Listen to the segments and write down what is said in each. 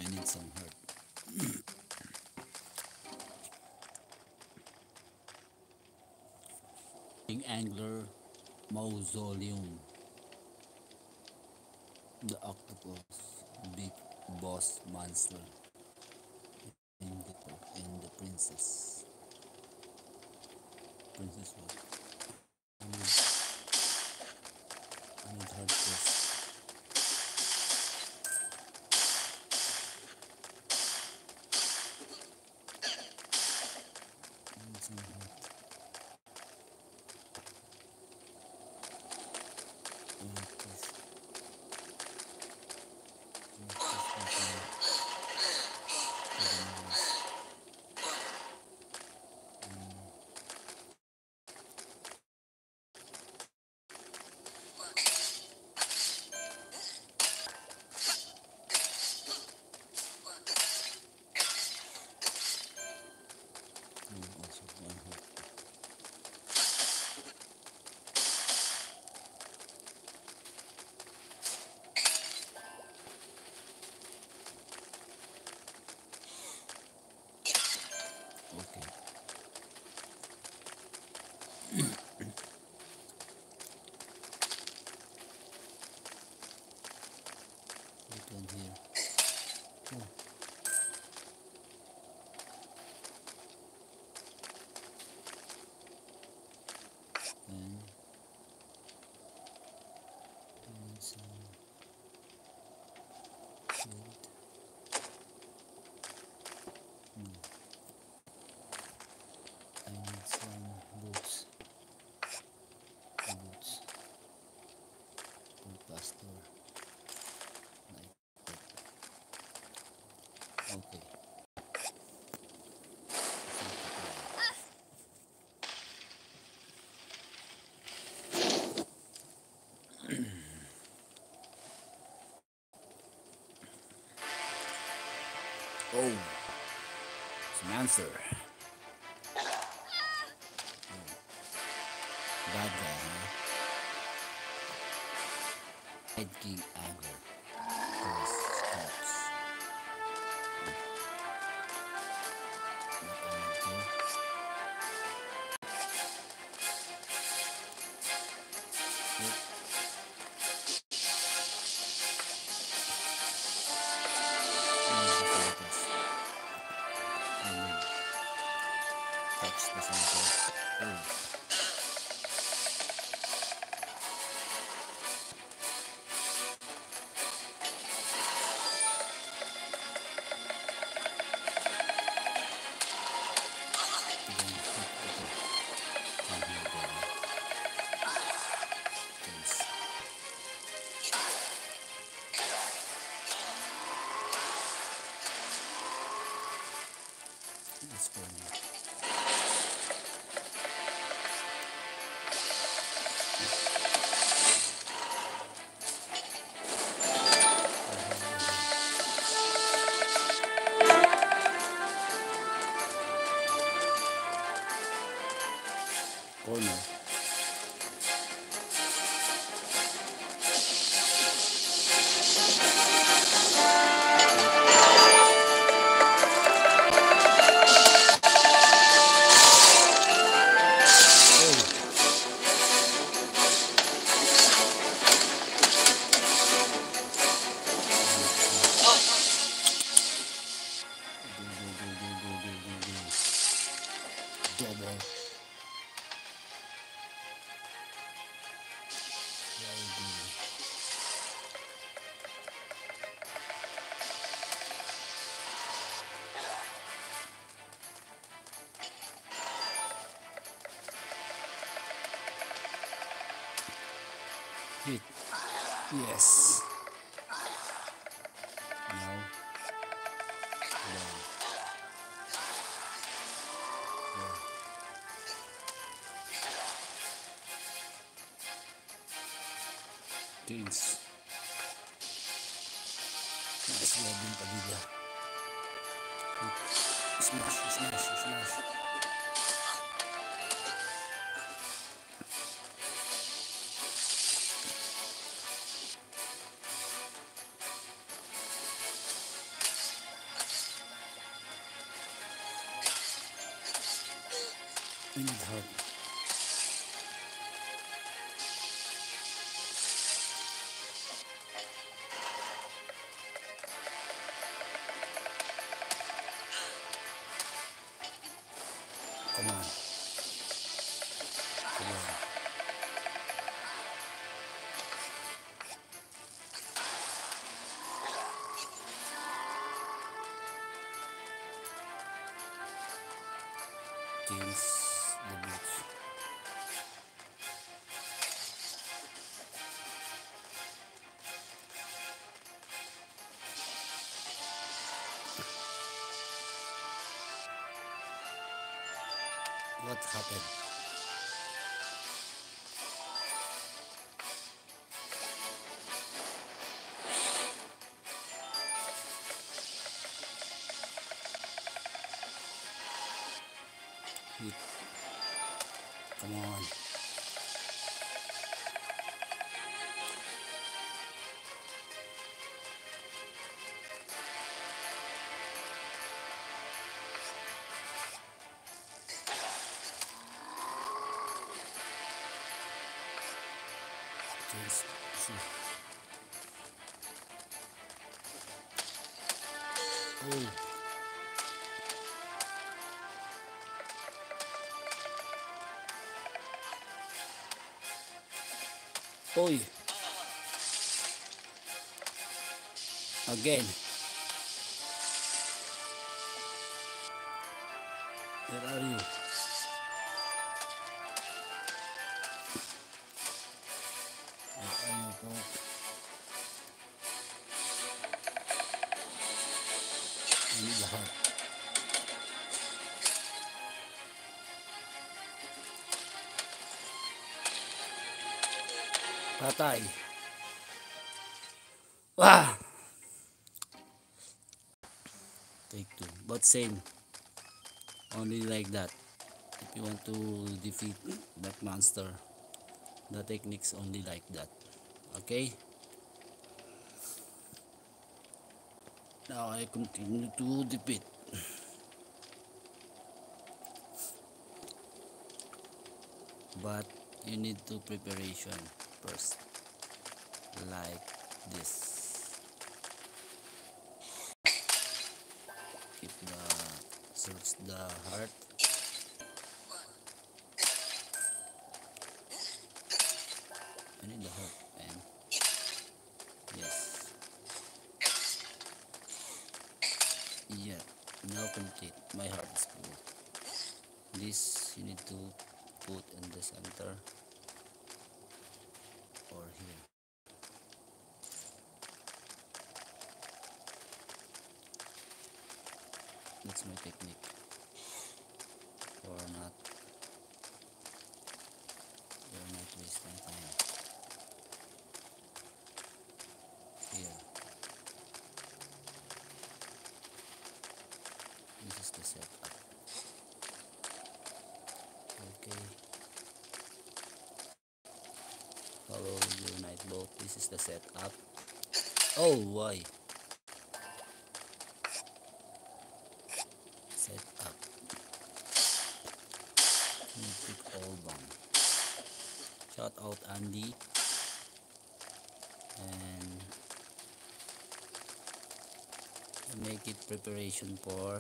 I need some hurt. King Angler Mausoleum. The octopus, big boss monster, and the princess. Princess what? I need hard press. I need some hard. Also one hard. Okay. That one here. Oh. And some shield. I need some boots. Boots. For pastor. Like that. Okay. Oh, it's an answer. Bad guy, huh? Head King Angler. Cross scouts. What I need to. Yep. Touch the center. Oh. Let's go now. Corner. Double. Hit. Yes. Now. Down. Kings. Nice Robin Padilla. Smash, smash, smash. We need help. Come on. Come on. Kills the beach. What happened? Hit. Come on. Kills. Oh. Oi. Again. Where are you? Where are you, bro? I need the heart. Patay. Ah! Take two. But same. Only like that. If you want to defeat that monster, the technique's only like that. Okay? Now I continue to defeat. But you need to preparation first. Like this. Keep the search the heart. I need the heart, man. Yes. Yeah. Now complete. My heart is full. This you need to put in the center or here. That's my technique. Or not. You're not wasting time. Here. This is the setup. Okay. Follow your night boat. This is the setup. Oh, why? Setup. Pick all bomb. Shout out Andy. And make it preparation for.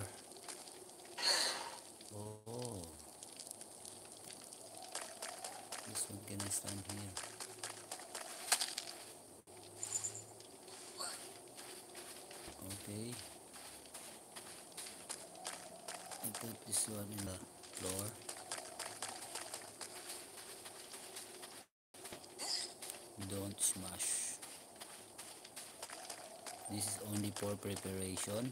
Oh. This one can I stand here? Okay. I put this one in the floor. Don't smash. This is only for preparation.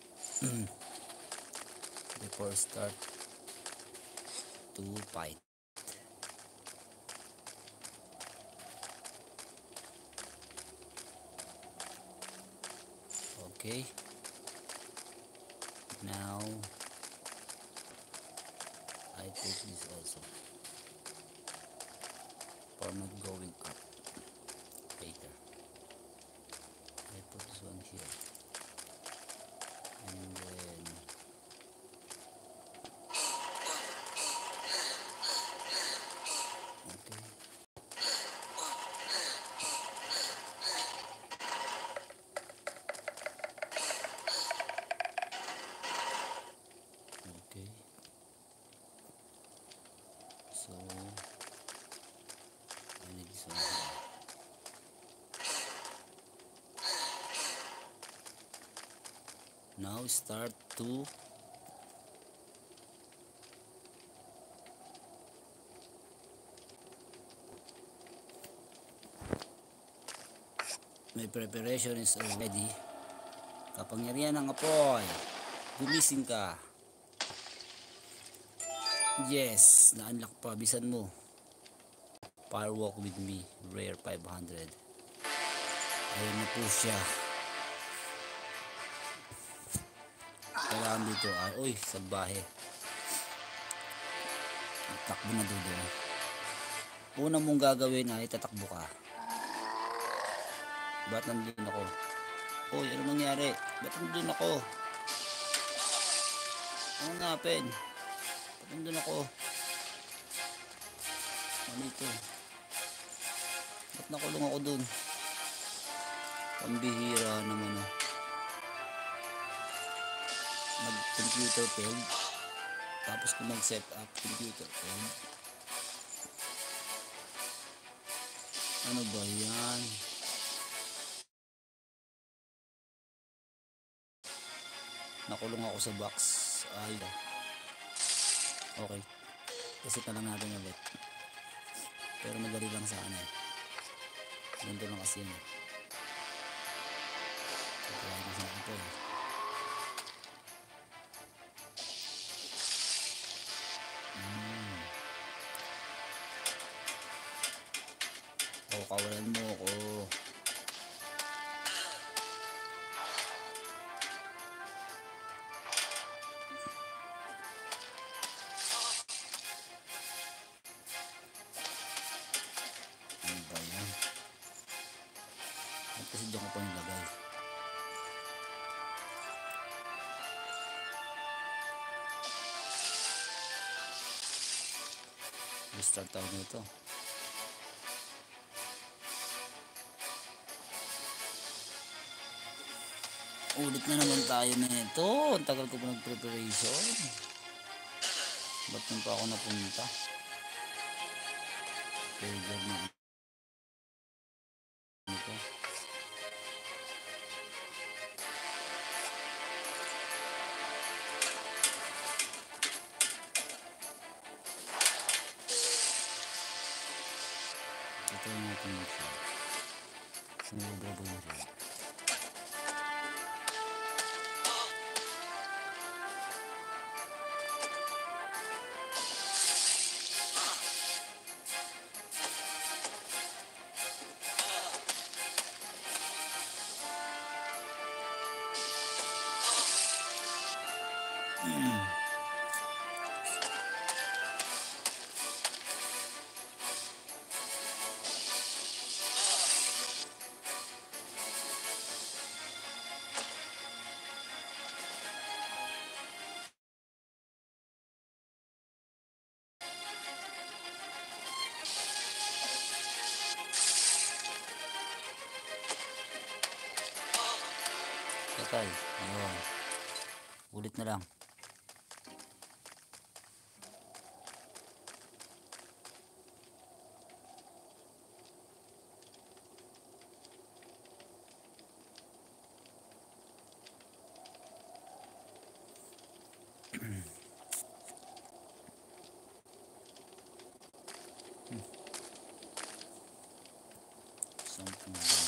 Before start to fight. Okay. Now I take this also for not going up later. I put this one here and then Now start to my preparation is already. Kapangyarihan ng apoy. Gumising ka. Yes, na-unlock pa. Bisan mo. Firewalk with me. Rare 500. Ayun na po siya. Kailangan dito. Uy, salbahe. Takbo na doon. Una mong gagawin ay tatakbo ka. Ba't nandun ako? Uy, ano nangyari? Ba't nandun ako? Ano napin? Ba't nandun ako? Ano ito? Ba't nakulong ako dun? Pambihira naman oh. Nag-computer failed. Tapos kung mag-set up computer failed. Ano ba yan? Nakulong ako sa box. Ay, okay. Reset na lang natin ulit. Pero madali lang sa ano. Ganito lang kasi yun. Try na sa ito eh. Kawalan mo ako. Ano ba yan? At kasi dyan ko pa nilagay. Restart tayo nito. Ulit na naman tayo nito. Ang tagal ko pa nag-preparation. Ba't nung pa ako napunta? Failure na ito. Ito yung natin ito. Sumubra po yun siya. Patay. Ayun. Ulit na lang. Something like that.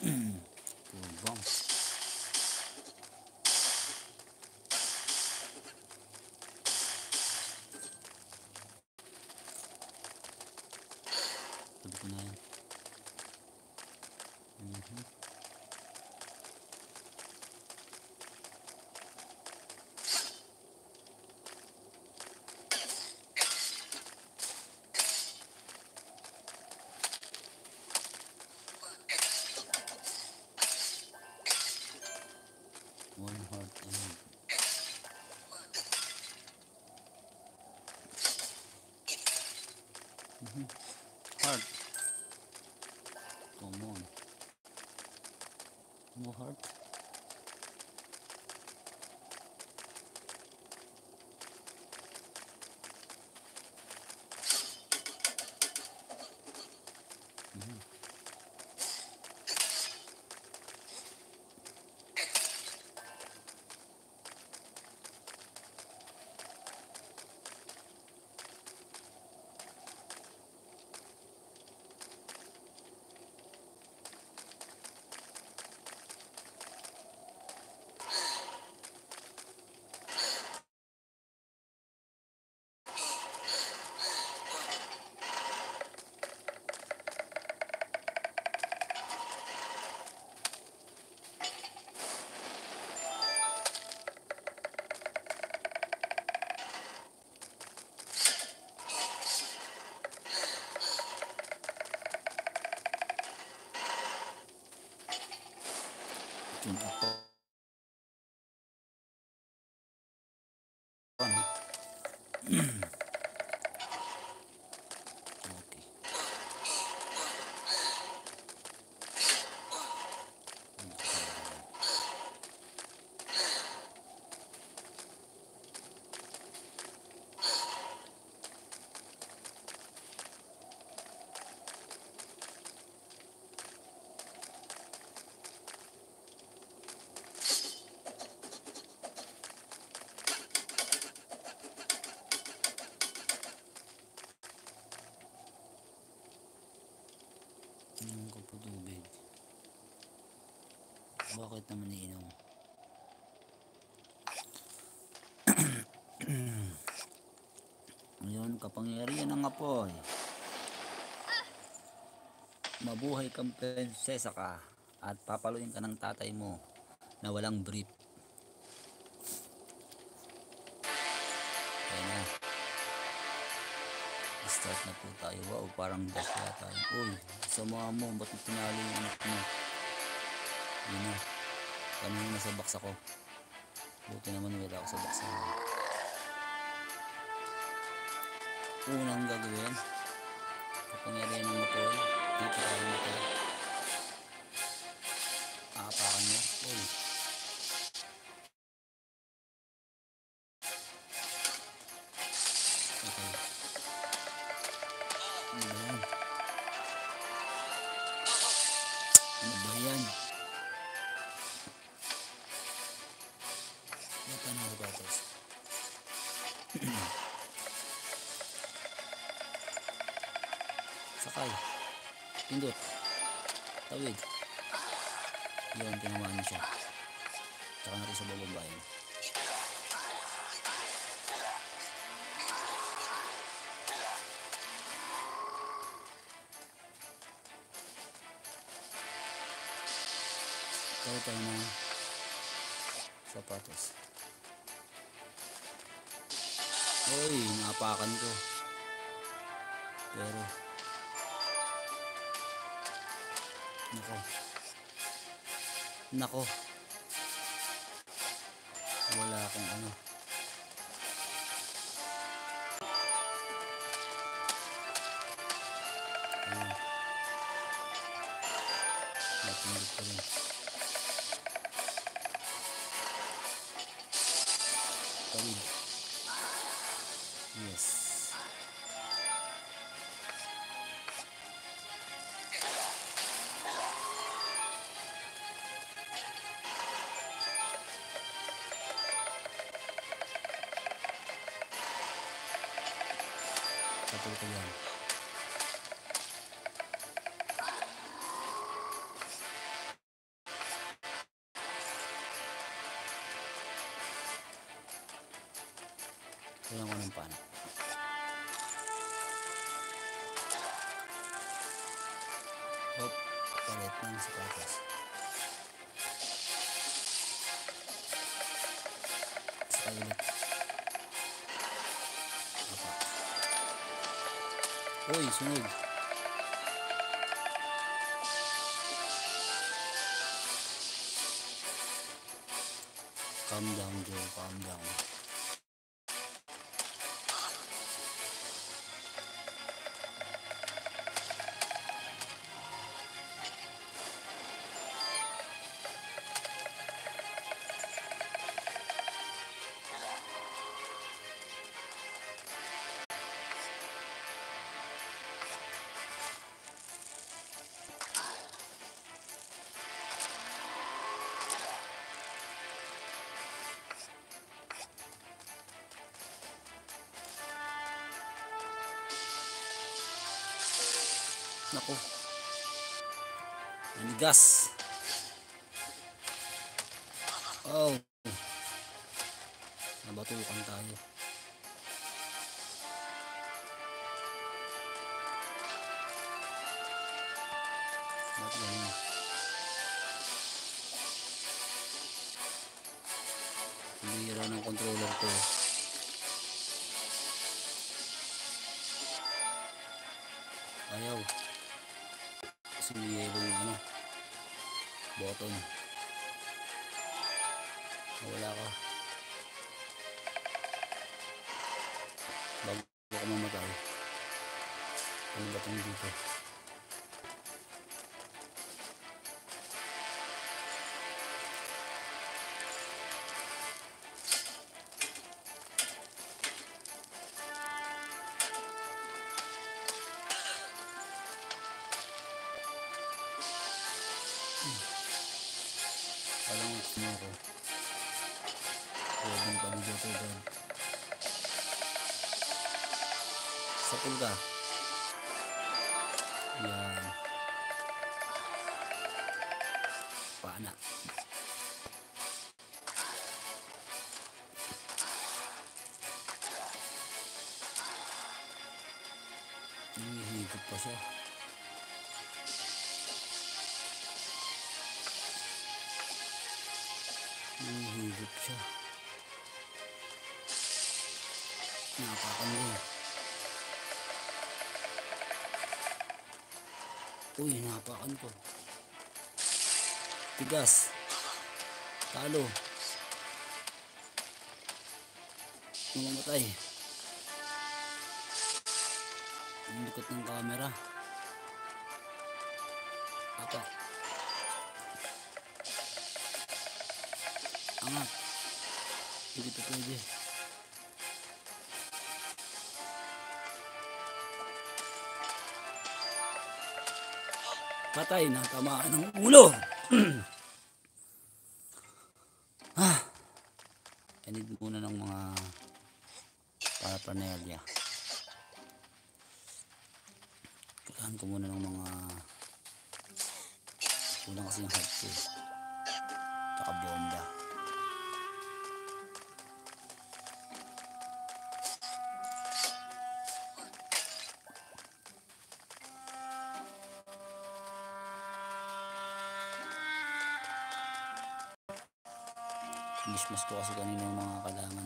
Kubang. Sabi ko na yan. One heart and heart. Come on. No heart. Tune up to. Inom ko po tubig. Bakit naman iinom? Ngayon, kapangyarihan ng apoy. Mabuhay kang prinsesa ka at papaluin ka ng tatay mo na walang brief. Kaya na. Start na po tayo. Wow, parang dash yata tayo. Uy, sama mo. Ba't pinali yung anak mo? Yun na. Kanina nasa box ako. Buti naman wala ako sa box ako. Unang gagawin. Kapangyarihan ng apoy. Dito tayo na tayo. Aapakan mo. Uy. Okay. Ayan. Ano ba yan? Ito na ang gatos. Sakay. Pindot. Tawid. Yun, tinamaan niya siya. Tsaka natin sa bababayin. Tayo tayo ng sapatos. Uy, naapakan ko. Pero Nako. Wala akong ano. Ayun. Napindot ko rin. Tawid. Yes. Tapos ko yan. Kailangan ko ng pana. Hop, palit ng sapatos. Saka ulit. Apa. Uy, sunog. Calm down, Joe. Calm down. Naku. Nanigas. Oh. Nabatukan tayo. Ba't ganun? Hira ng controller ko. Ayaw. Kasi may yellow yung ano, button. Wala ka. Bago ka mamatay. Ano ba itong dito? Alam mo ako. Pwedeng pa dito doon. Sapul ka. Yan. Paana. Hihigit pa siya. Hihigit siya. Napakan mo. Uy, napakan ko. Tigas. Talo. Namamatay. Ang likot ng camera. Apa. Angat. Hindi pa pwede. Patay na, tamaan ng ulo. I need muna ng mga paraphernalia. Kailangan ko muna ng mga kulang kasi yung heart ko. Tsaka bomba. Mismas ko kasi kanina yung mga kailangan.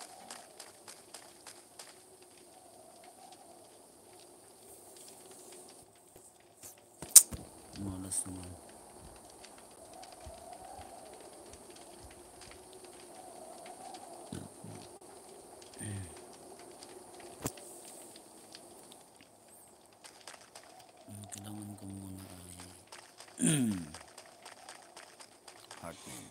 Malas naman. Kailangan ko muna ay heart rate.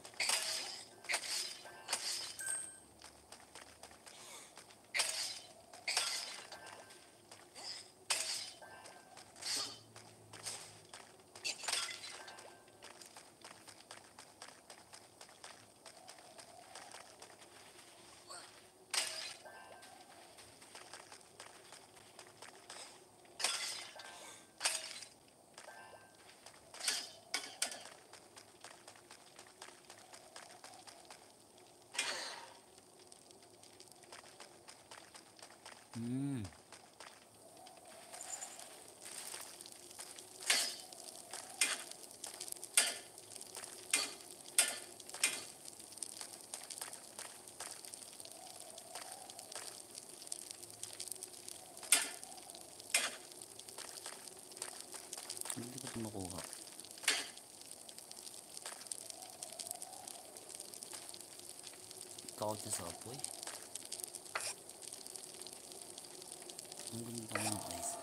makuha. Takot na sa apoy. Ang ganda ng ice.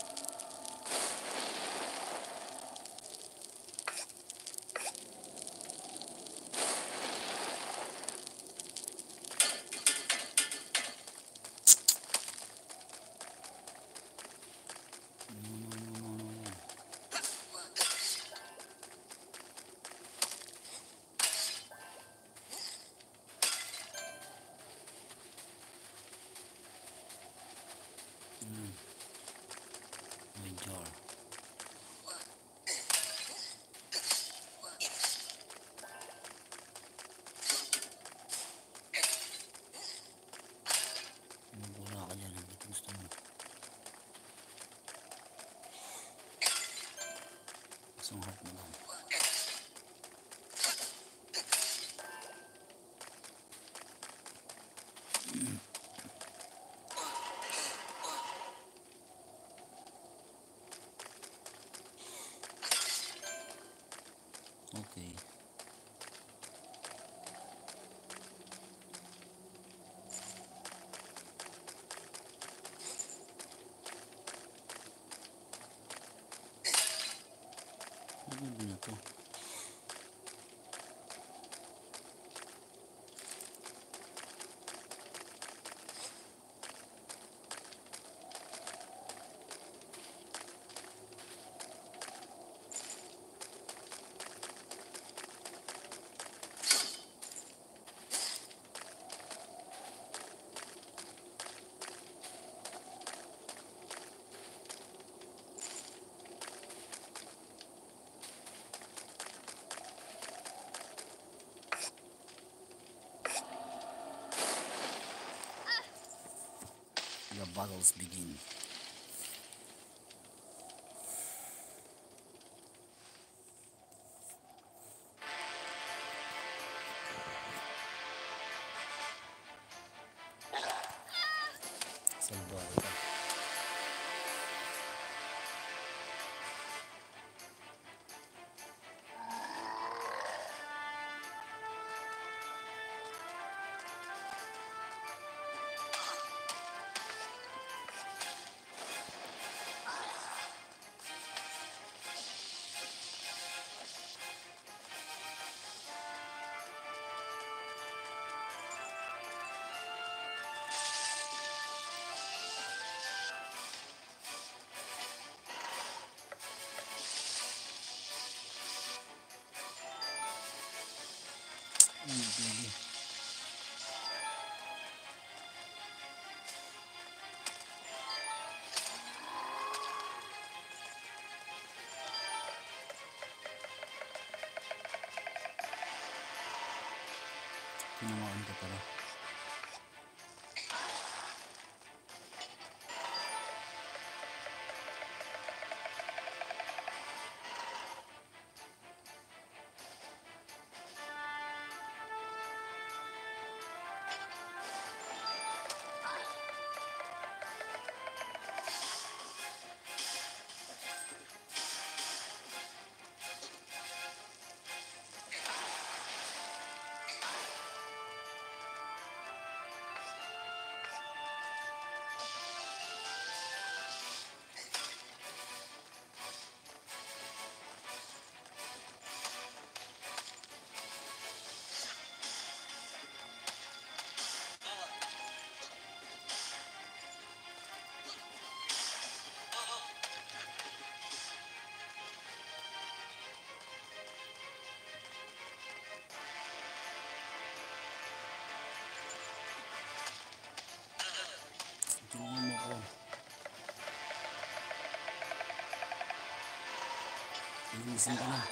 Mrdjoe. Mabula ka dyan, hanggat gusto mo. Isang heart mo lang. Okay. Ano na to? The battles begin. Salbahe ka. Pwede. Tinamaan ka pala. Tulungan mo ako. Ilisin ka na.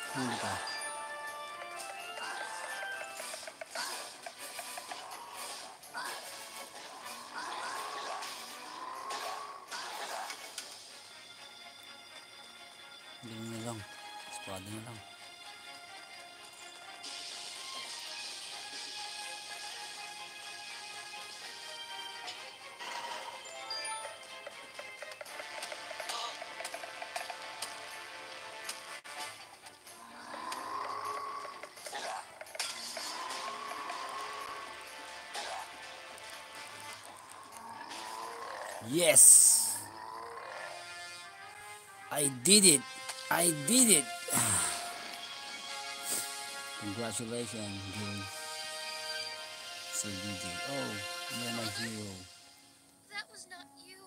Huli ka. Hindi na lang. Espada na lang. Yes! I did it! I did it! Congratulations, Gilford. MrDJ. Oh, you're my hero. That was not you.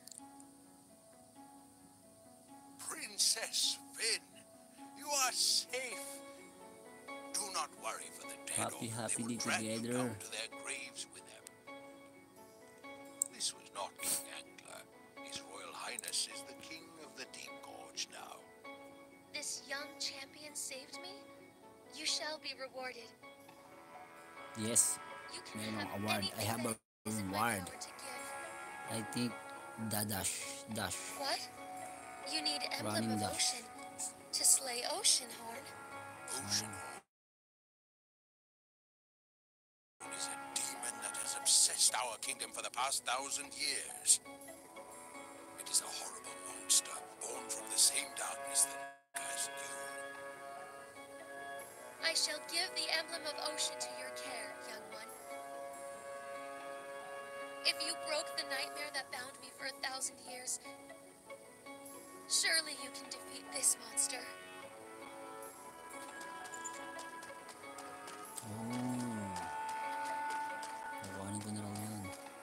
Princess Finn, you are safe. Do not worry for the dead. They Happily will drag you together. down to their graves with them. This was not King Angler. His Royal Highness is the King of the Deep Gorge now. This young champion saved me. You shall be rewarded. Yes, You can may have award. I anything have a that is in my reward. power to give. I think the dash. What? You need Emblem Running of dash. Ocean to slay Oceanhorn. Oceanhorn is a demon that has obsessed our kingdom for the past 1,000 years. It is a horrible monster born from the same darkness that cursed you. I shall give the Emblem of Ocean to your care, young one. If you broke the nightmare that bound me for 1,000 years, surely you can defeat this monster. Oh. Kukuhanin ko na raw yan.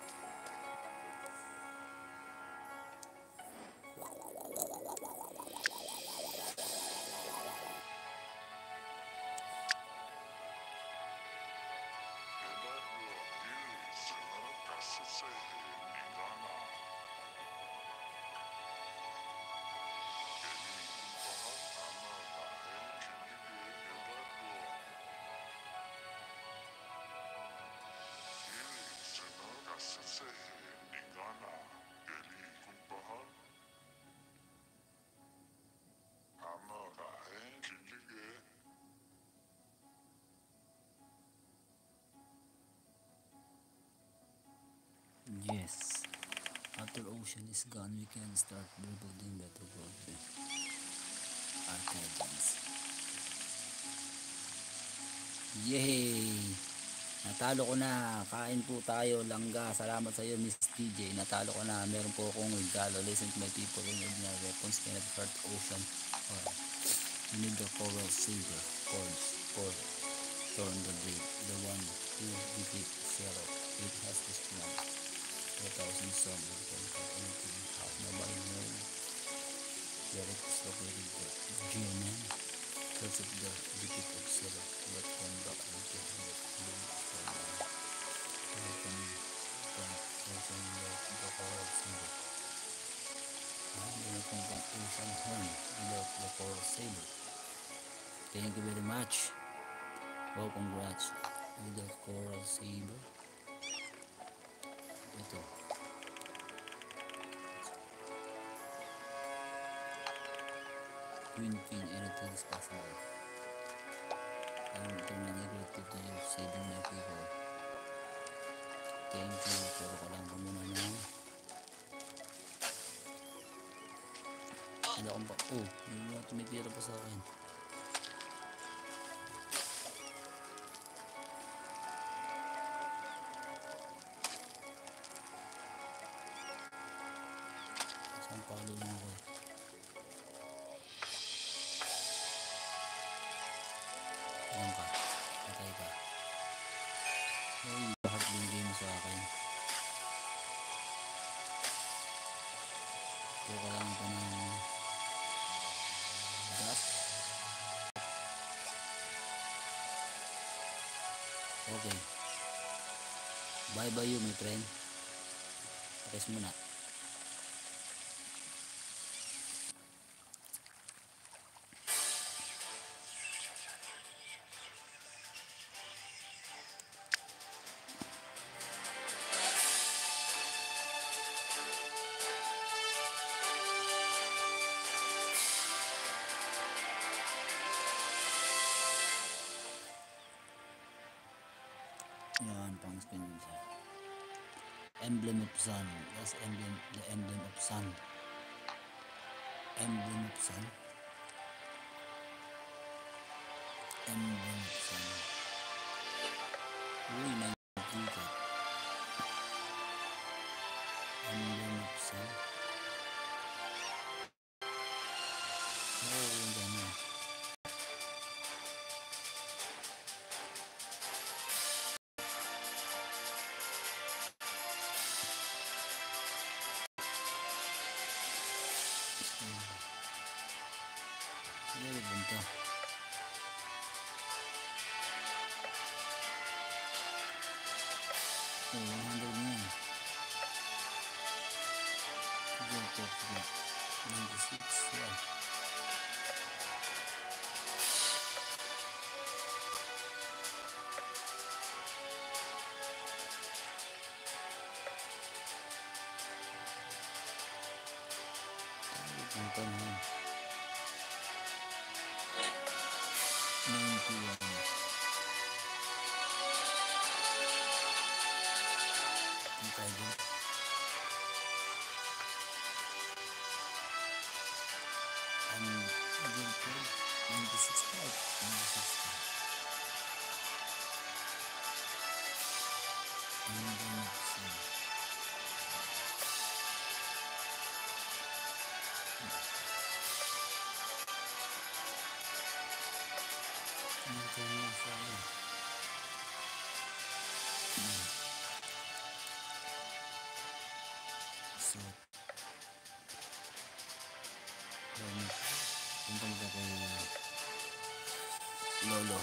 Yes. After Ocean is gone, we can start rebuilding better world with arcades. Yay! Natalo ko na. Kain po tayo. Langga. Salamat sa iyo, Miss DJ. Natalo ko na. Meron po akong regalo. Listen to my people in ordinary weapons cannot hurt Ocean. Oh. You need the coral saber. Cords. For turn the blade. The one who defeat Zero. It has this plan. 4,000 some. You can cut anything. Half nobody knows where it is located. The G-Man. Search of the defeat of Zero. But come back and get the blade for now. You can also let the coral saber. You can get Ocean Horn without the coral saber. Thank you very much. Oh, congrats. With the coral saber. Ito. Queen Queen, anything is possible. I'm turning it to you, saving my people. Thank you. Pero kailangan ko muna na. Hindi akong pa. Oh, yung mga tumitira pa sa akin. Saan palo lang ako eh. Alam ka. Patay ka. Ay, lahat binigay mo sa akin. Pero kailangan pa ng dash. Okay. Bye bye you, my friend. Pares muna. Emblem of sun. That's emblem, the emblem of sun. Emblem of sun. Emblem of sun. Uy, may ticket. Emblem of sun. Oh, yung gano'n. Hindi, bunta. Oh, 100 na yan. Gilford, 96, yeah. Punta na yan. 91. Punta dyan. Gilford, 96 pa. 96 pa. So, punta mo kay Lolo.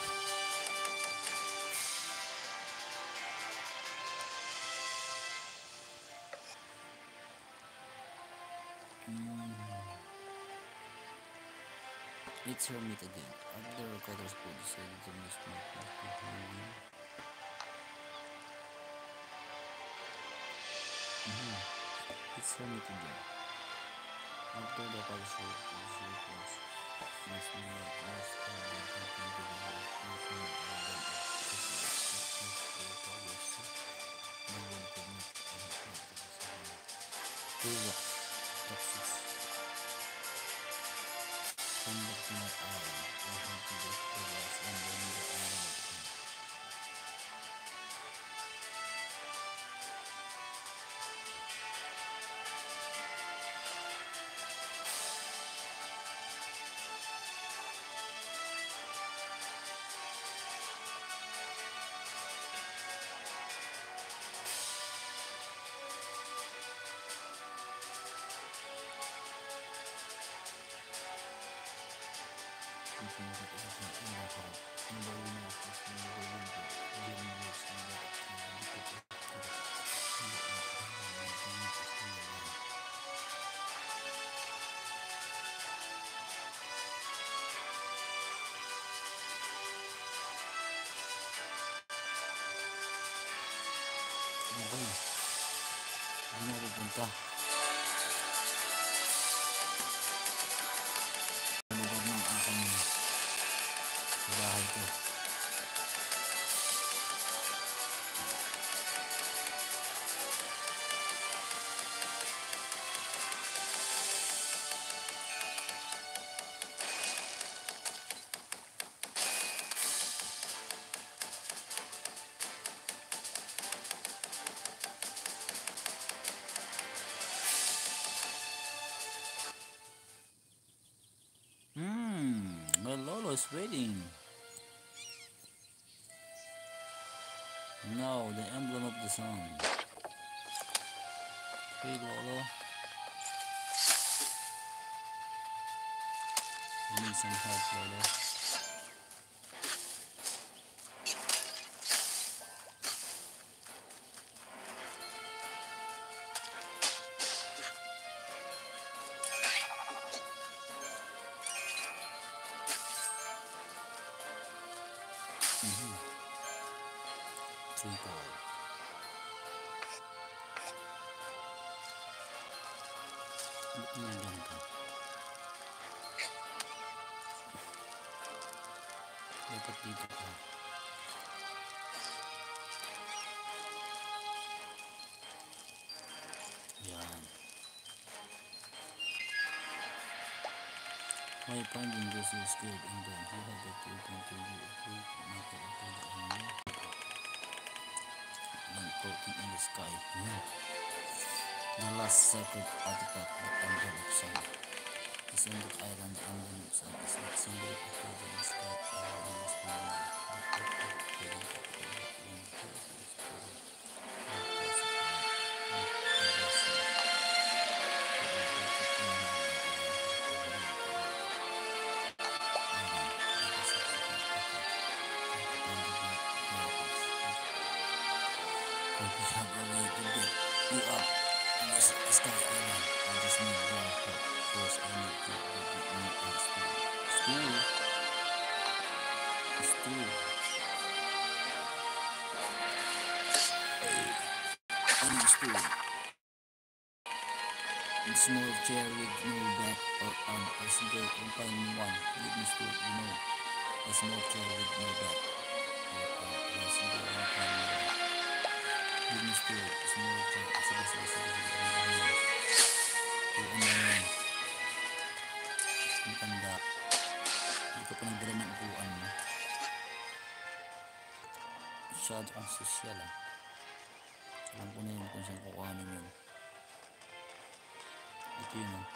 It's her meet again. After a cutters po decided to miss my It's her meet again. After the cutters po decided miss my last time I talking to the house. No one could not two walks, top 6. Come back to my island. I had to get the gas and then the island. Okay. Hindi na pupunta. Lugar ng aking bahay ko. My Lolo is waiting. No, the emblem of the sun. Hey Lolo. I need some help, Lolo. Twinkle. Ba't nandiyan ka? Dapat dito ka. By finding those you skilled in them, you have the freedom to you improve matter of the and floating in the sky. Yeah. The last sacred artifact, the Emblem of Sun, is on the island. The Emblem of Sun is not symbol of the sky or the Sky Island. I just need dry hot. First, I need to get me a stool. Stool. I need stool. A small chair with no back or arm. I should go and find one. Give me stool. You know, a small chair with no back or arm. I should go and find one. Give me stool. A small chair. Ang tanda. Hindi ko pa nagdala ng upuan mo. Masyado kang sosyal ah. Alam ko na yun kung saan kukuhanin yun. Ito yun ah.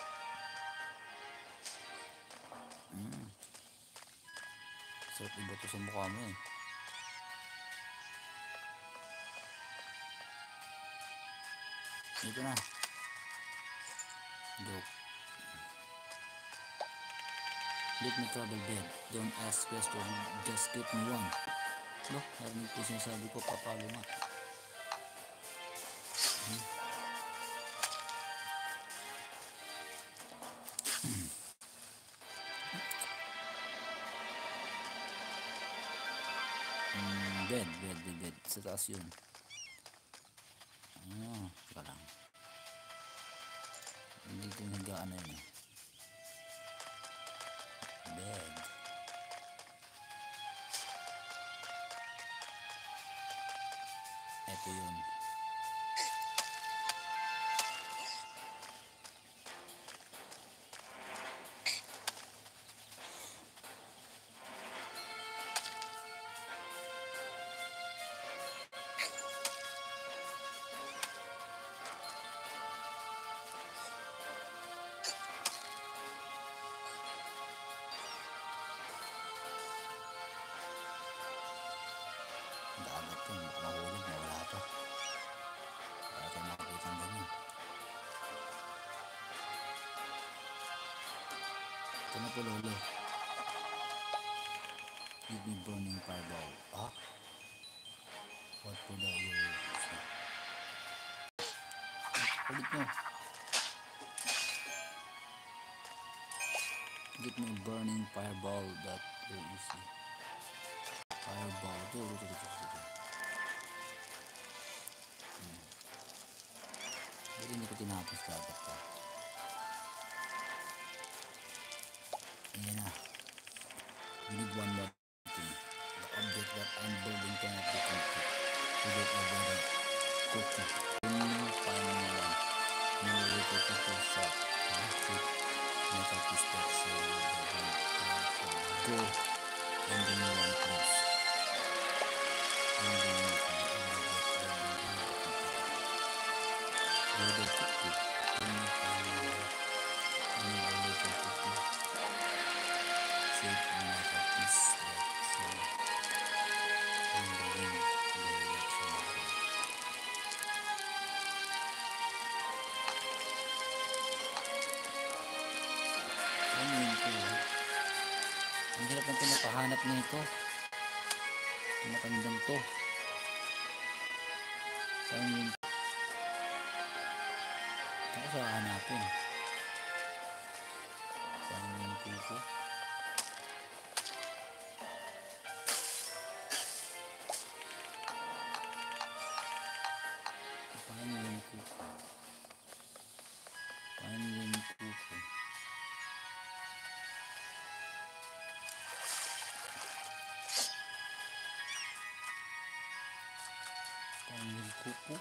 Sarap iba to sa mukha mo eh. Ito na. Joke. Let me travel bed. Don't ask questions. Just get me one. Look, narinig ko sinasabi ko, papalo nga. Bed. Sa taas yun. Teka lang. Hindi ko higaan na yun eh. Bed. Ito yun. Dagat to, mahulog na wala to. Wala tayo makakita ng ganyan. Ito na po lolo. Give me burning fireball. Ah? What po daw yung ulit nyo. Give me burning fireball that very easy. Fireball. Pero hindi ko tinapos dapat pa. Ayan na. We need one more thing. The object that I'm building cannot be complete. To get a better cookie. When you find one, you will take a full shot. Metal pistol. So go and then you want close. And then you can the cookie. When you find one, you will take a cookie. Shape and metal piece that so in the wind direction of the ano yun po ang hirap na ito makahanap na ito matandang to saan yun ako sa hanapin saan yun po kuko.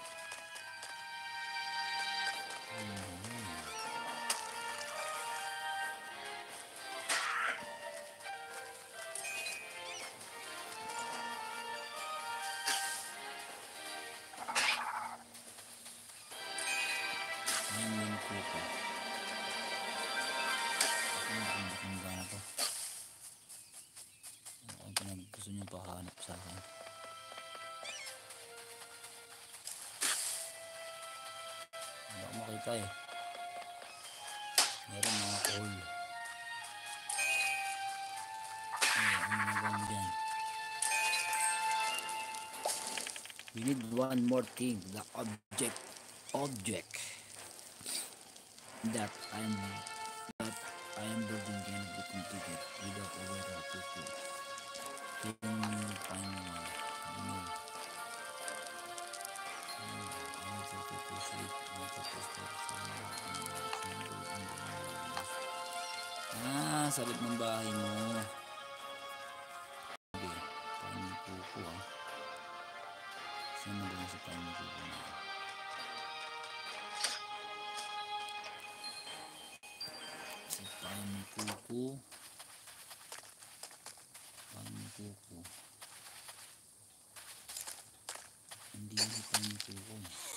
kuko. Ang gana to. Ang gusto nyo pahanap sa akin. Hindi ako makita eh. Meron mga coal. Ano nagawin dyan? We need one more thing. The object that I am building can be completed without a way of people. Can you find one? No. I want to people sleep. I want to start sa loob ng bahay mo. Okay. Paano yung kuko ah? Saan na ba sa paano yung kuko na? Sa paano yung kuko? Paano yung kuko? Hindi na sa paano yung kuko.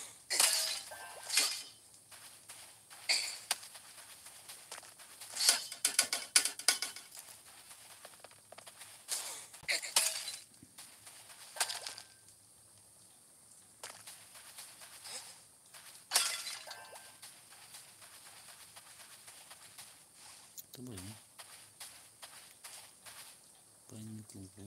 Ito ba yun? Paano yung kuko?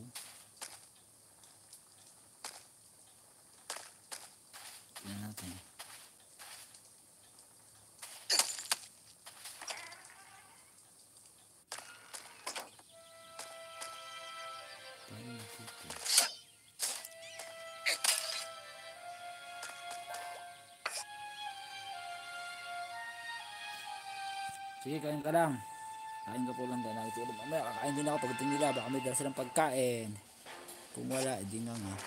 Tignan natin. Paano yung kuko? Sige, kain ka lang. Kain ka po lang dahil nakitulog. Mamaya kakain din ako pagdating nila. Baka may dala silang pagkain. Kung wala, edi nga nga.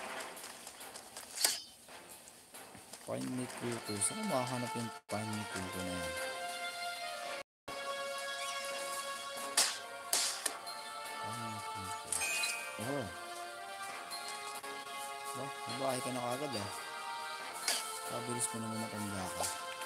Pain ni kuko. Saan ko makahanap yung pain ni kuko na yan? Pain ni kuko. Oh. Ba? Mabahay ka na kagad ah. Kabilis mo naman matanda ka.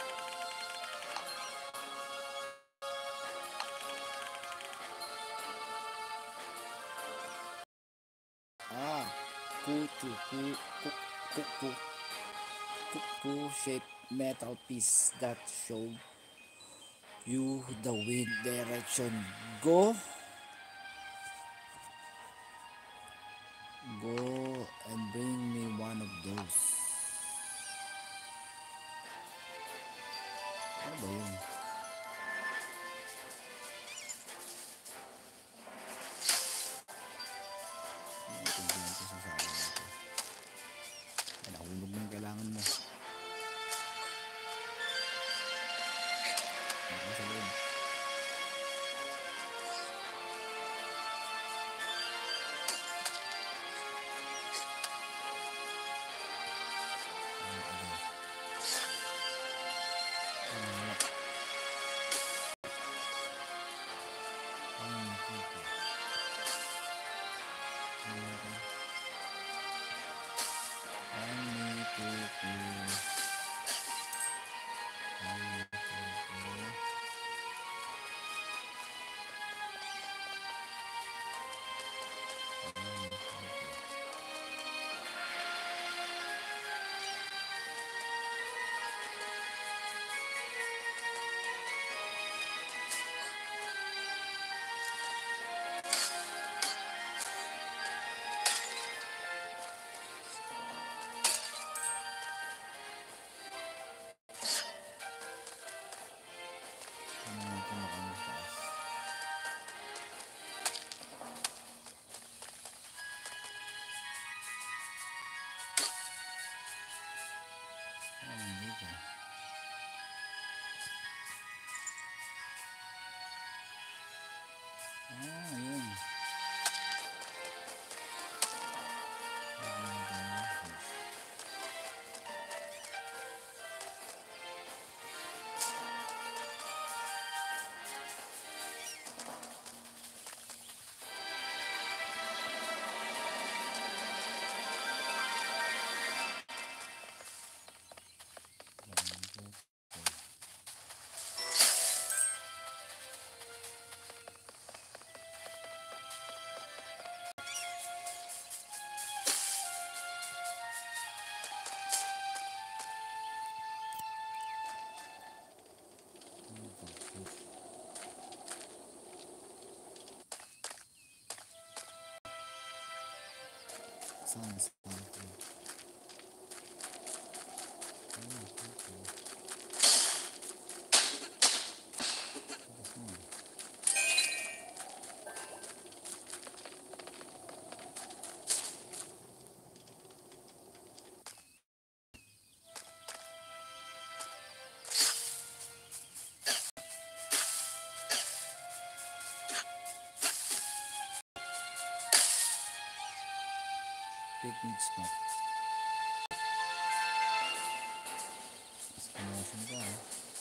Kuku shaped metal piece that show you the wind direction. Go and bring me one of those. Ano ba yun? Nahulog mo yung kailangan mo. Ako sa loob. Yun. sounds something. Picnic spot. Mas promotion ka ha.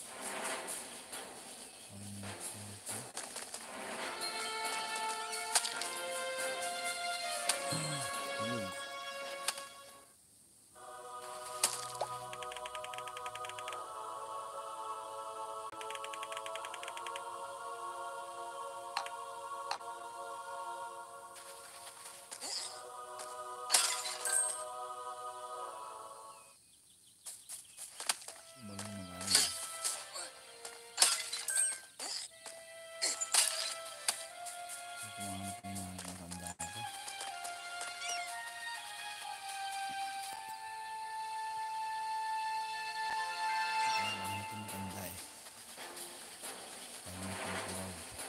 Ayun. Balong na lang. Kumahanap ng mga maganda ko. Kumahanap ng maganda eh. Kaya may pagkulaw.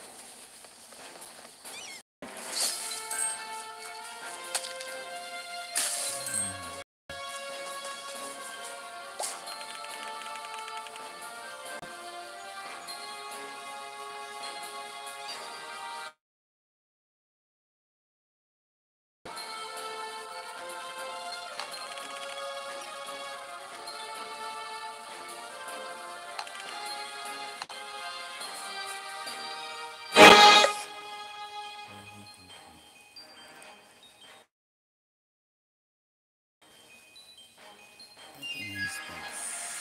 Picnic spots.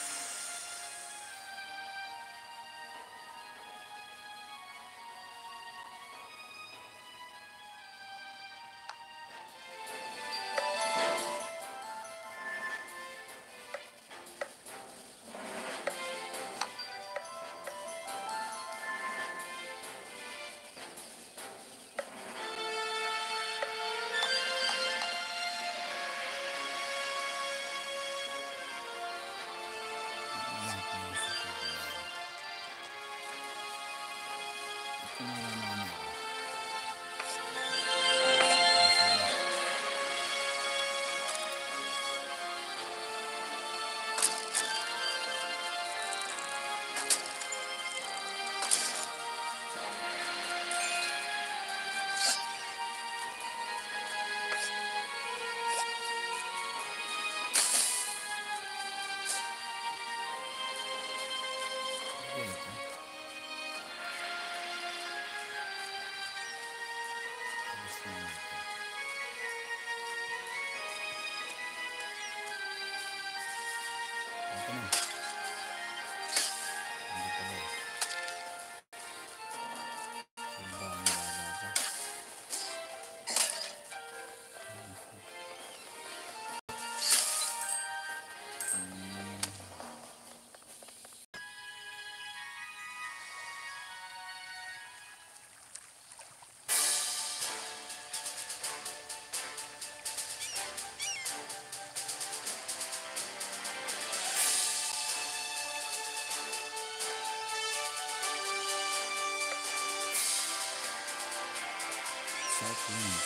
South Wind.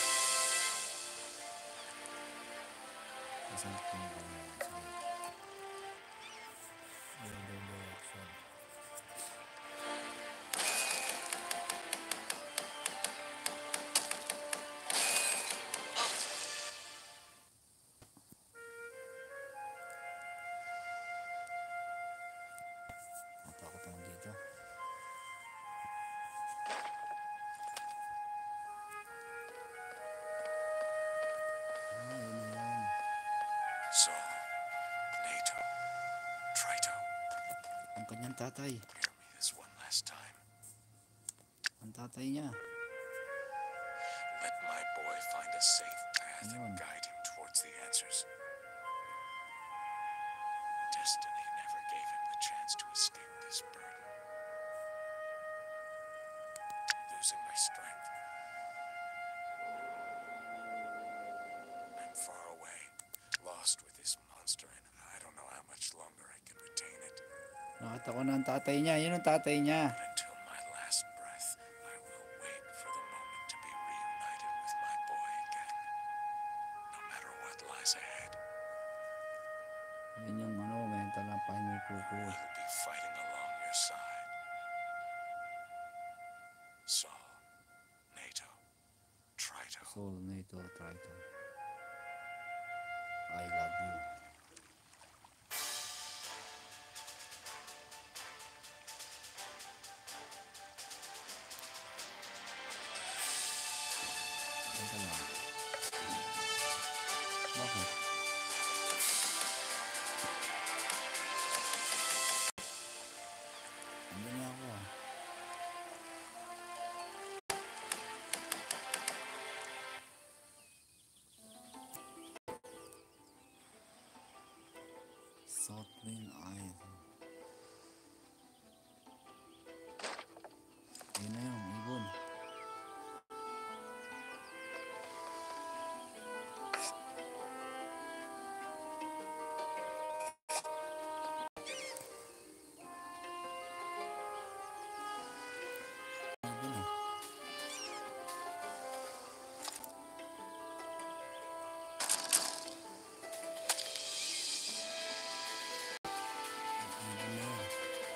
South Wind. Natakot ako dito. So, NATO, Trito, Ang kanyang tatay. hear me this one last time. Ang tatay niya. Let my boy find a safe path Ayun. and guide him towards the answers. Destiny never gave him the chance to escape this burden. Losing my strength. I'm far Nakita ko na ang tatay niya. Yun ang tatay niya. Until my last breath, I will wait for the moment to be reunited with my boy again. No matter what lies ahead, Yun yung mental na pahingi kuko. we'll be fighting along your side. Saul, NATO, Trito. Soul, NATO, Trito. I love you. Teka lang. Bakit? Ano na ako ah. Southwind Island. Yun na yun, ibon. Ibon eh. Ibon na yun.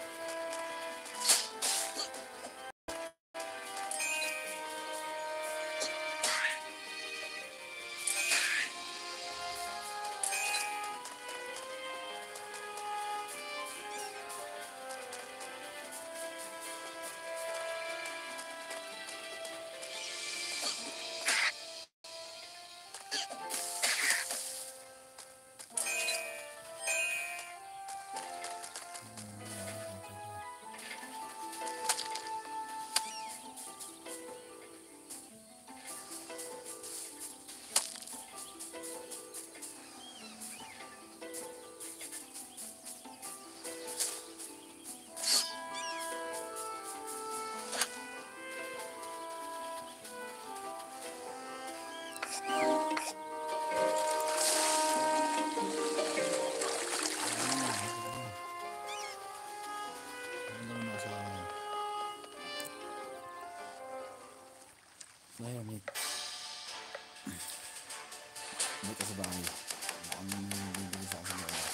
Ngayon, dito sa bahay. Ang bibili sa akin doon.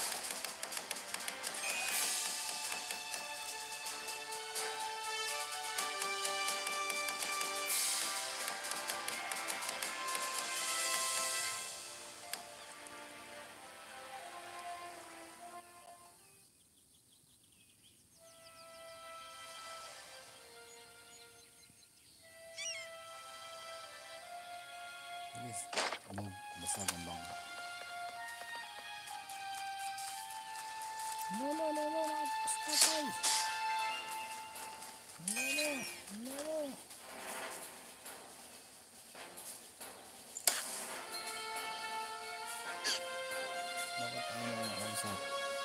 Bilis. Basta gambang. No. Basta tayo. No. Bakit ano na nakausap?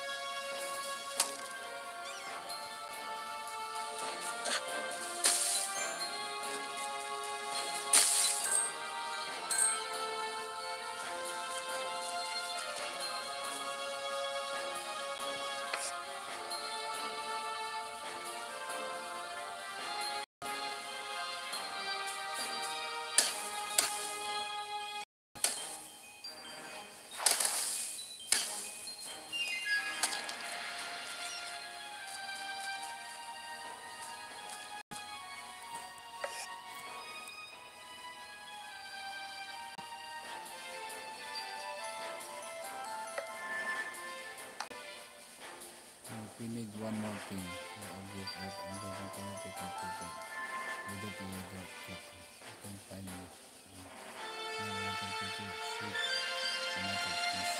We need one more thing. I'll give it. I'm going to take it. We don't need that. You can find it. I'm going to take it. Shoot. Tomato fish.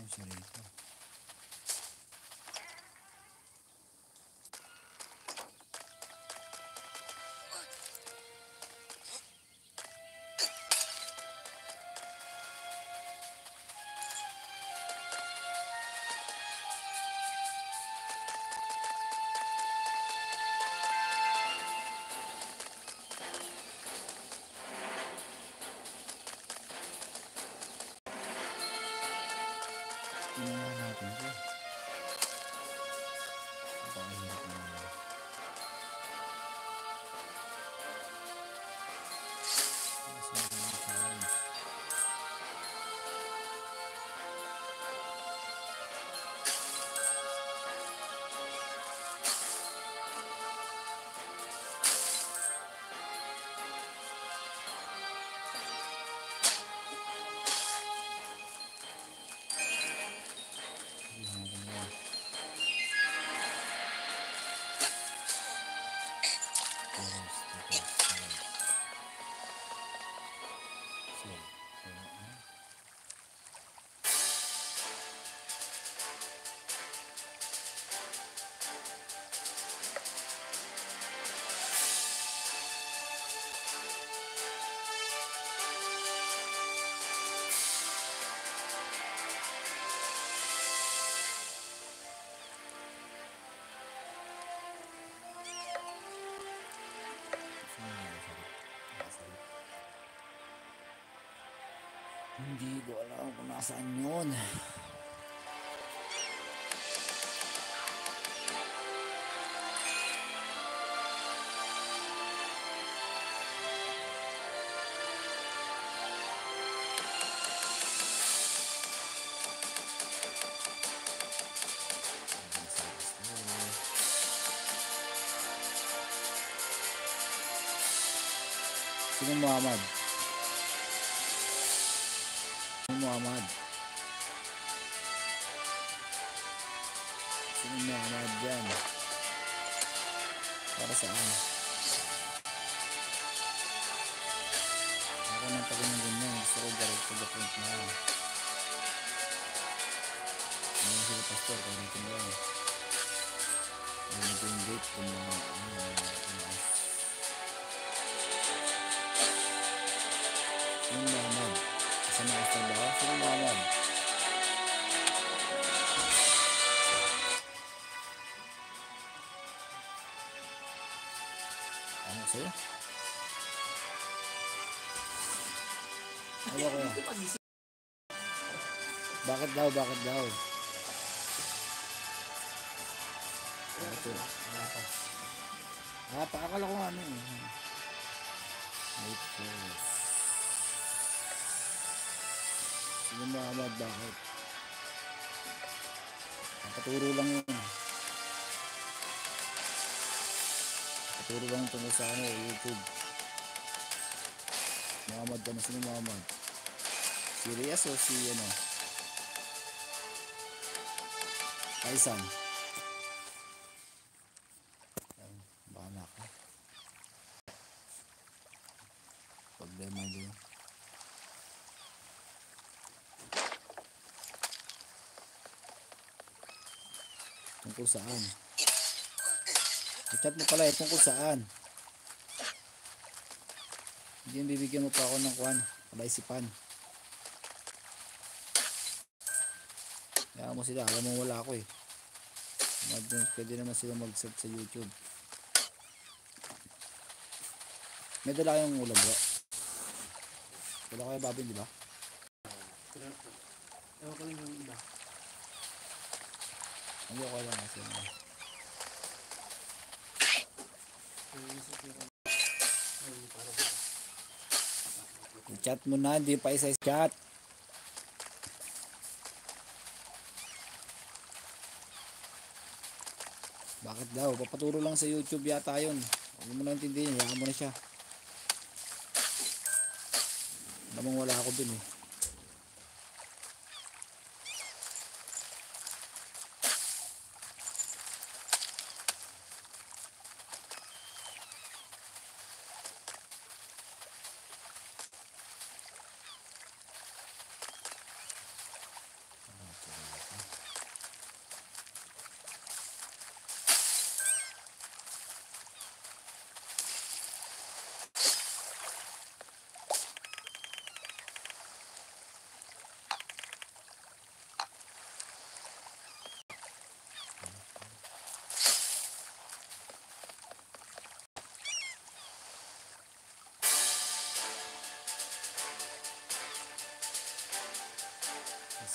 siya rito. Ginawa natin ito. Napakahirap naman. Kasi maraming challenge. Hindi natin yan. Tapos. So, hindi ko alam kung nasaan yun. Sino Muhammad? Sino Muhammad? Sino Muhammad dyan? Para saan? Ako nang pagin ng ganyan. Gusto ko direct to the point na yan. Ano sila pastor? Kaya natin yan. Ano natin yung date kung mga Sino Muhammad? Isa na pastor ba? Sino Muhammad? Ano sa'yo? Ano kaya? Bakit daw? Bakit daw? Ito. Paakala ko ano eh. Wait first. Sino Muhammad? Bakit? Nakaturo lang yun. Nakaturo lang tungkol sa ano, YouTube. Muhammad ka na. Sino Muhammad? Si Reyes o si ano? Kaisan? Bahala ka. Problema din. Tungkol saan? I-chat mo pala eh, tungkol saan? Hindi yung bibigyan mo pa ako ng kwan, kabaisipan. Kaya mo sila, alam mo wala ako eh. Pwede naman sila mag-search sa YouTube. May dala kayong ulam bro? Wala kayo babin di ba? Ewan ko lang yung iba. Hindi ako lang kasi chat mo na, hindi pa isa chat. Bakit daw? Papaturo lang sa YouTube yata yun. Huwag mo na intindihin, hayaan mo na siya. Alam mo wala ako dun eh. Okay.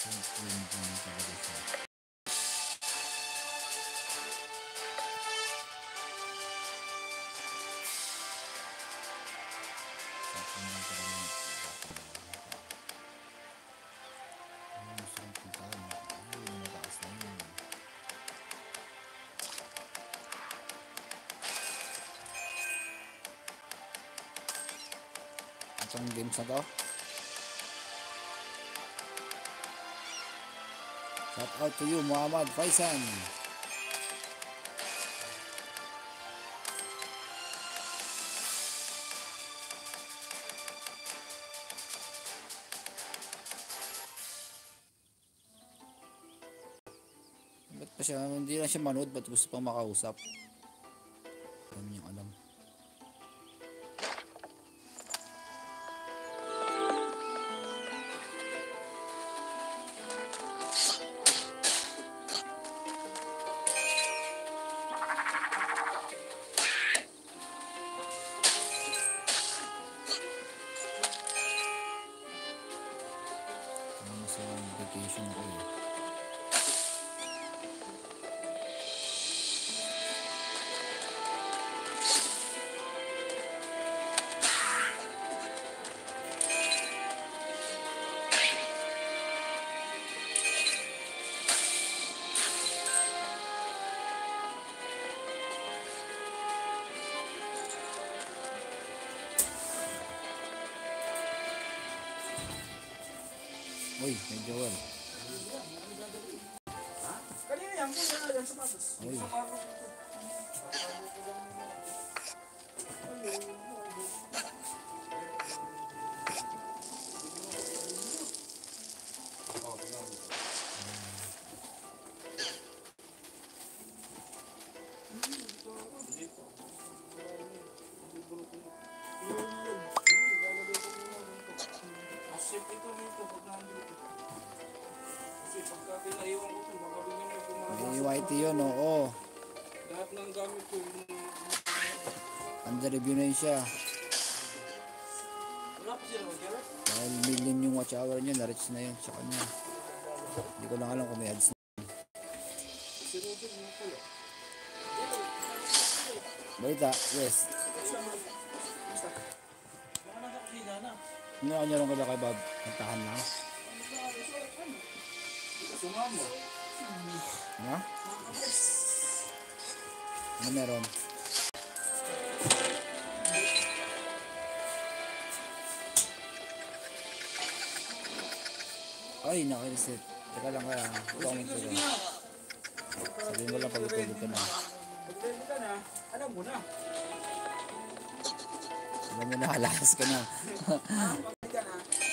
Trending talaga siya. Itong games na to. Shout out to you, Muhammad Faisan. Ba't pa siya, hindi lang siya manood, ba't gusto pang makausap? Ano yung alam. Sa vacation ako eh. Uy, may Joel. Kanina yan, kung yan sapatos. Uy. May white yun, oo. Lahat ng gamit ko Under review na yun siya. wala pa sila mag-garap. Dahil million yung watch hour niya, na-reach na yun sa kanya. Hindi ko lang alam kung may ads na. Si Robert mo pala. Balita, yes. Basta baka nagkakasina na. Ano ka niya lang kada kay Bob? Nagtahan lang? Sumama. Ha? Ano meron? Ay, naka-reset. Teka lang kaya. Ito ang magpuro. Sabihin mo lang pag itulog ka na. Pag-ready ka na, alam mo na. Alam mo na, halakas ka na. Pag-ready ka na,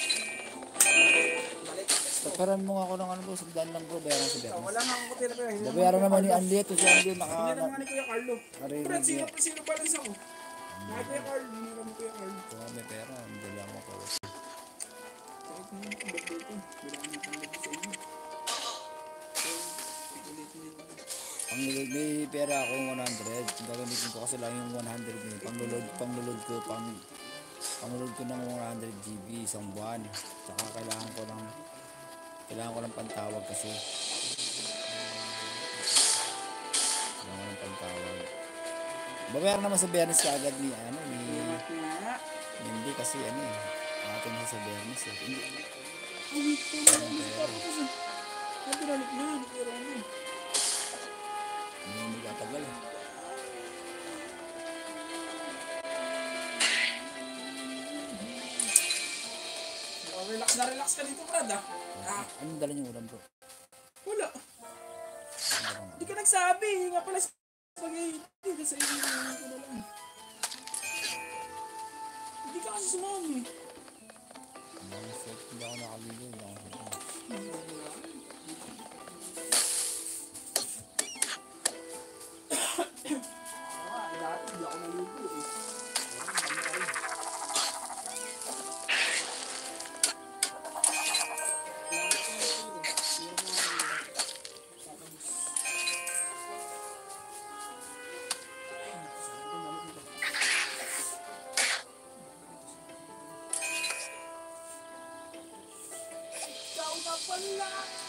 balik. Taparan mo nga ako ng ano bro, sagdan lang bro, bayaran sa Bernas. Wala nga akong kutira pero hindi Bayaran naman ni Anli, ito si Anli, Hindi naman ni Kuya Carlo. Narinig Brad, niya. sino balance ako? Mga Kuya Carlo, hindi naman Kuya Carlo. Kung may pera, hindi lang ako. Sakit na yung birthday ko. Wala akong natanggap sa inyo. So, ulit niyo. May pera akong 100, gagamitin ko kasi lang yung 100 niyo. Panglulod ko ng 100 GB isang buwan. Tsaka kailangan ko ng pantawag kasi. Kailangan ko ng pantawag. Babayaran naman sa Bernas kaagad ni Nga. hindi kasi atin na sa Bernas eh. Hindi. Ang pinalik na, pero ano. Hindi katagal eh. Oh, relax ka dito, Brad, ah. Anong dala niyo ulam bro? Wala. Ano ba nga? Hindi ka nagsabi. Nga pala spaghetti. Kasi hindi ko na lang. Hindi ka kasi sumami. Hindi ako nakaligo. Dati hindi ako naligo eh. nga pala.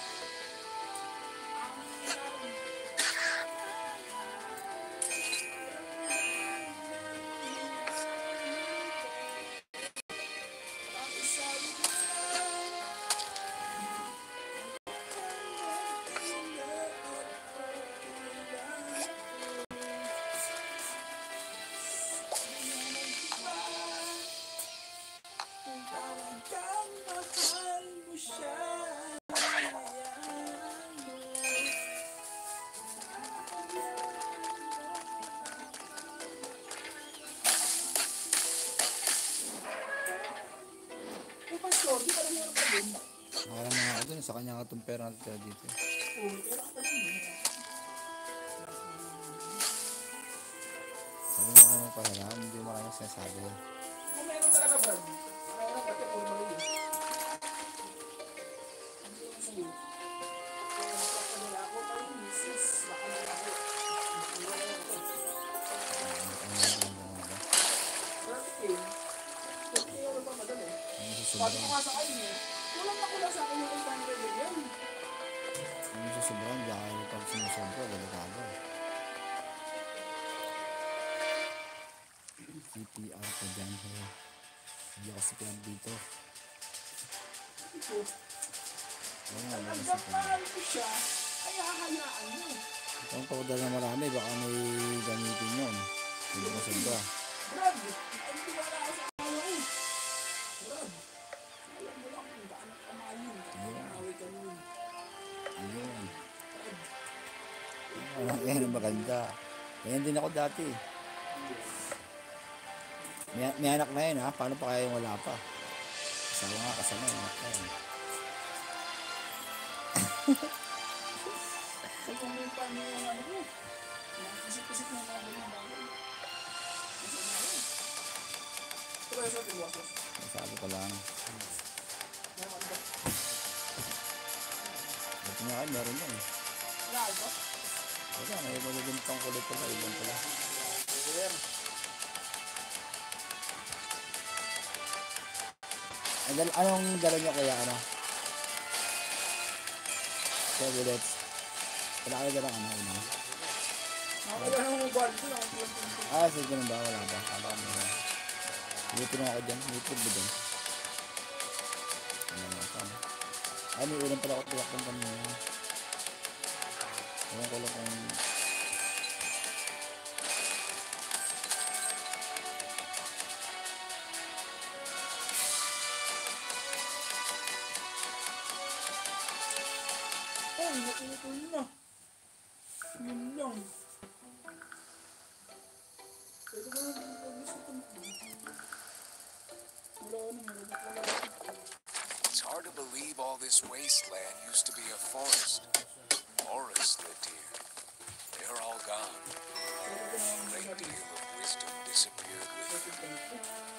Nakalang na ako dun. Sa kanya nga itong pera natin dito. Sabi mo kayo magpahiram. Hindi mo maraming sinasabi. Meron talaga, Brad. Meron kasi puro mali. Sabi ko nga sa kanya, kulang na kulang sa akin yung 800 million. Ano sa sobrang, baka pag sumusobra, delikado. CPR pa dyan. Hindi ako CPR dito. Oo nga, wala Hanggang CPR. mahal ko siya, ay hahayaan mo. Kung papadala na marami, baka may gamitin yun. Hindi ko sobra. Brad, ang tiwala ko sa kanya ko. Brad, alam mo lang kung gaano kamayin. Away kami yun. Ayun. Yan ang maganda. Ganyan din ako dati. May anak na yun ha. Paano pa kaya yung wala pa? Kasama nga, kasama yung anak na yun. Ay, kung may paano yung ano mo, nakakisip-isip na mga ganyan bagay. Kasi na yun. Ito kayo sa ating wasos. Sabi ko lang. Meron ba? Ba't nga kayo, meron yan. Wala ba? Wala, may magagintang kulit pala. Ibang pala. Ayan. Anong dala nyo kaya ano? So, bullets. Wala kayo dala ano? Nakakaya ng mobile ko lang. Sige ganun ba? Wala ba? Kala ko na. Lipin ako dyan. Lipin ba dyan? Ano nga pa? May ulam pala ako tulak ng kanina. Ewan ko lang kung... Ay, nakuha na. Yun lang. Pwede ba lang gusto ko na? Wala na, wala. It's hard to believe all this wasteland used to be a forest. Forests lived here. They're all gone. A great deal of wisdom disappeared with them.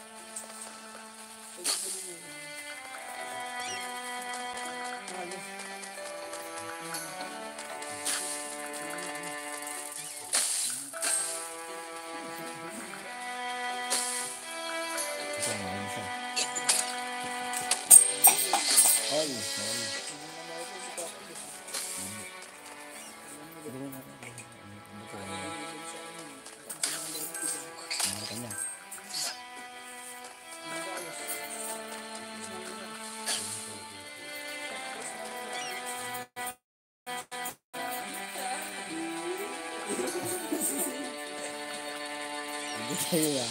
Yeah.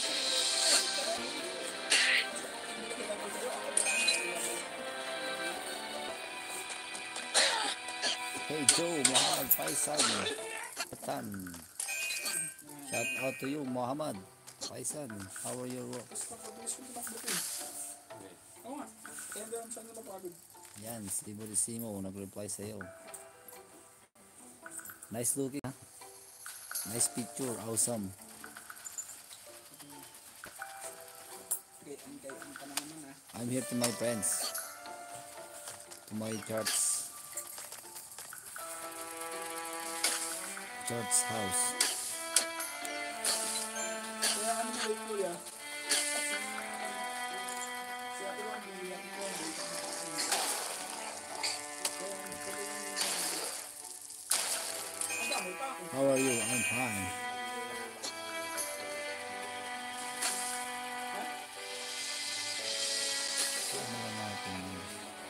Hey Joe, Muhammad Faisal Patan. Shout out to you, Muhammad Faisal. How are your works? Yan, si Borisimo nag-reply sa'yo. Nice looking ha? Nice picture, awesome. I'm here to my friends, to my church house. How are you? I'm fine. Ano ba natin yun?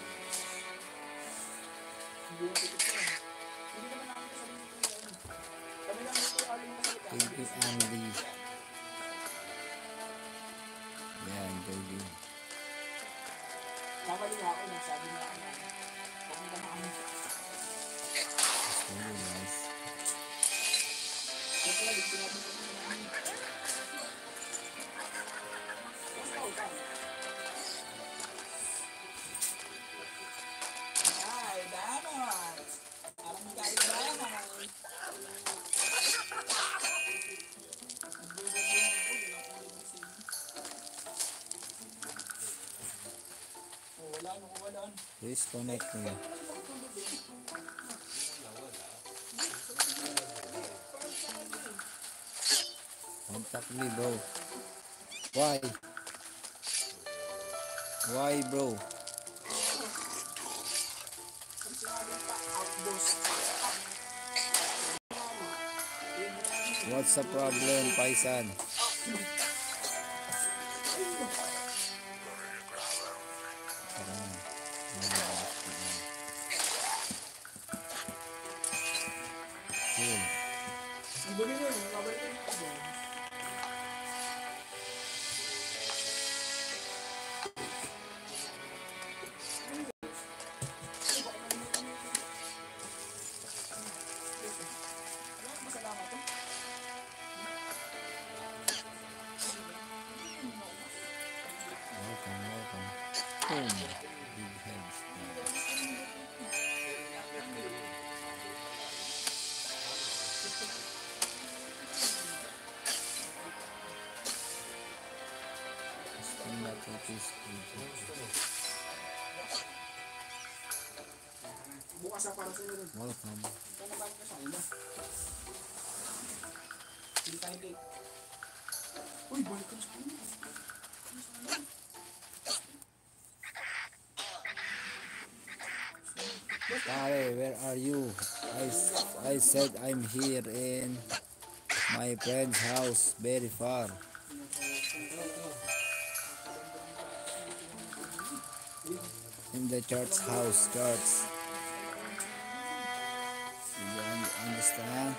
Thank you, Andy. Yeah, enjoy you. Nabali nga ako, nagsabi nga ako na pumunta na kami. It's very nice. Kaya pala, sinabi ko na namin. Basta utang. Ay, daman! Parang magkali ka daman. Wala, wala. Please connect me. Contact me, bro. Why? Why, bro? What's the problem, Paisan? Ang buli nun, mabalik ko rin ako. Masalamat to. Welcome, welcome. Boom. Big heads. Spin that with this. Bukas na para sa inyo rin. Welcome. Ikaw na balik ka sa inyo. Hindi tayo late. Uy, balik ka na sa inyo. Pare, where are you? I said I'm here in my friend's house, very far. In the church house, church. Do you understand?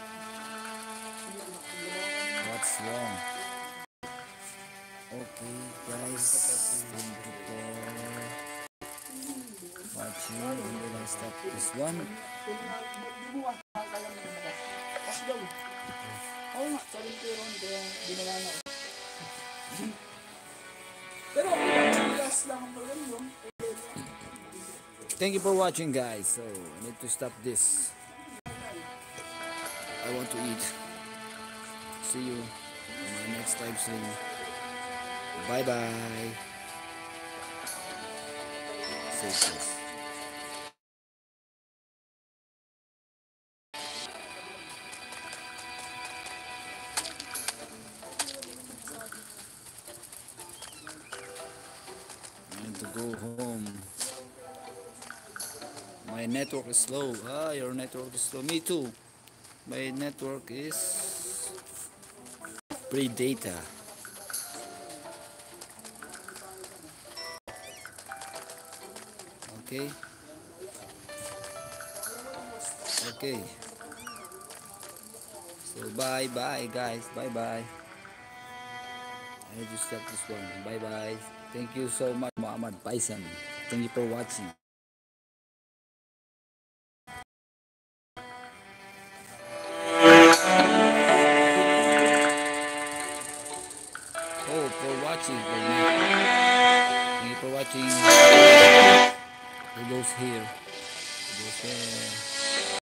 What's wrong? Okay, guys, thank you for watching. I'm gonna stop this one. Bukas na kaya mo na. Let's go. Oo nga, sabi ko yun, kaya dinala na. Pero, last lang ang program yun. Thank you for watching, guys. So I need to stop this. I want to eat. See you on my next live stream. Bye bye. Safe this. I need to go home. My network is slow. Your network is slow. Me too. My network is free data. Okay. Okay. So bye bye guys. Bye bye. I need to stop this one. Bye bye. Thank you so much, Muhammad Paisan. Thank you for watching. Oh, for watching. Thank you for watching. For those here. For those there.